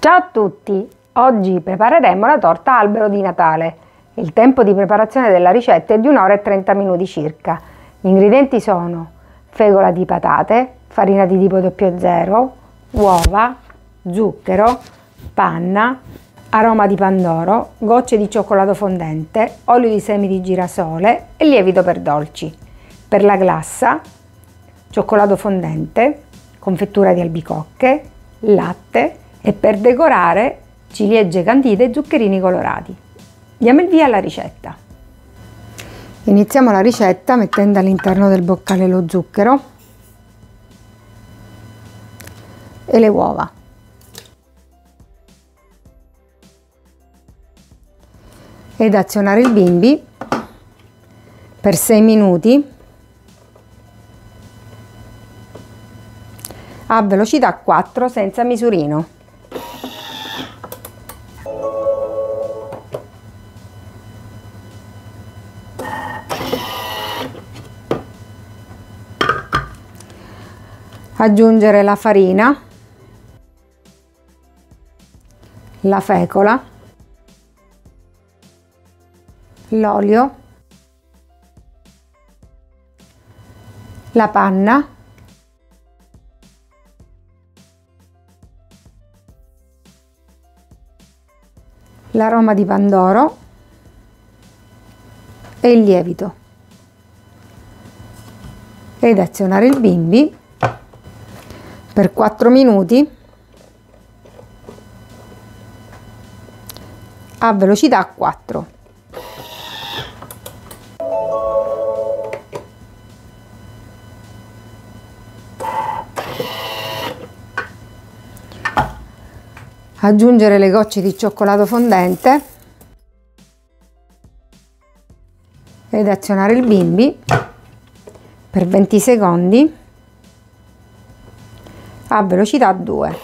Ciao a tutti! Oggi prepareremo la torta albero di Natale. Il tempo di preparazione della ricetta è di 1 ora e 30 minuti circa. Gli ingredienti sono fegola di patate, farina di tipo 00, uova, zucchero, panna, aroma di pandoro, gocce di cioccolato fondente, olio di semi di girasole e lievito per dolci. Per la glassa, cioccolato fondente, confettura di albicocche, latte e per decorare ciliegie candite e zuccherini colorati. Diamo il via alla ricetta. Iniziamo la ricetta mettendo all'interno del boccale lo zucchero e le uova. Ed azionare il bimbi per 6 minuti a velocità 4 senza misurino. Aggiungere la farina, la fecola, l'olio, la panna, l'aroma di pandoro e il lievito ed azionare il bimbi per 4 minuti a velocità 4. Aggiungere le gocce di cioccolato fondente ed azionare il bimbi per 20 secondi a velocità 2.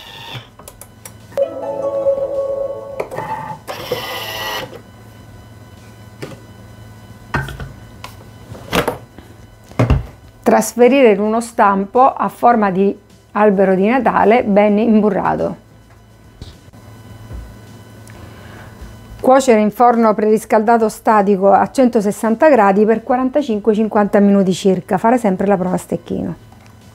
Trasferire in uno stampo a forma di albero di Natale ben imburrato. Cuocere in forno preriscaldato statico a 160 gradi per 45-50 minuti circa. Fare sempre la prova a stecchino.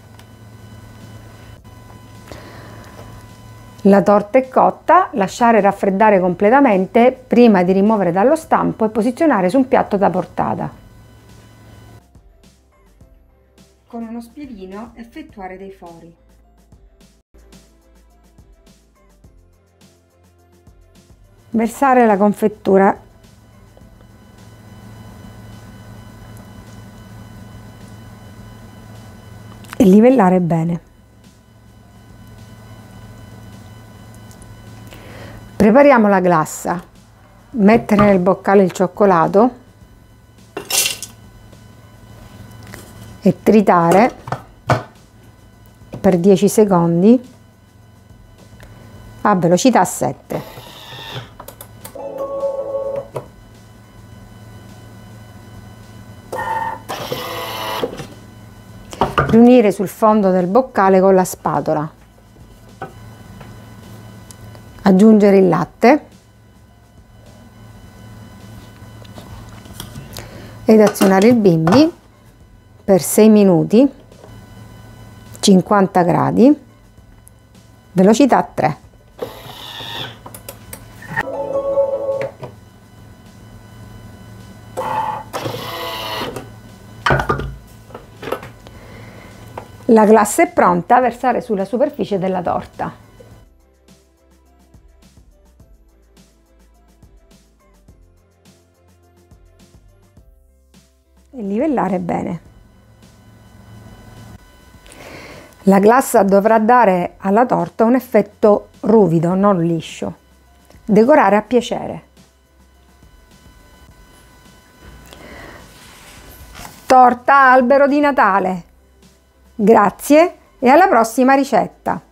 La torta è cotta, lasciare raffreddare completamente prima di rimuovere dallo stampo e posizionare su un piatto da portata. Con uno spiedino effettuare dei fori. Versare la confettura e livellare bene. Prepariamo la glassa. Mettere nel boccale il cioccolato e tritare per 10 secondi a velocità 7. Riunire sul fondo del boccale con la spatola. Aggiungere il latte ed azionare il bimbi per 6 minuti, 50 gradi, velocità 3. La glassa è pronta, versare sulla superficie della torta. E livellare bene. La glassa dovrà dare alla torta un effetto ruvido, non liscio. Decorare a piacere. Torta albero di Natale. Grazie e alla prossima ricetta!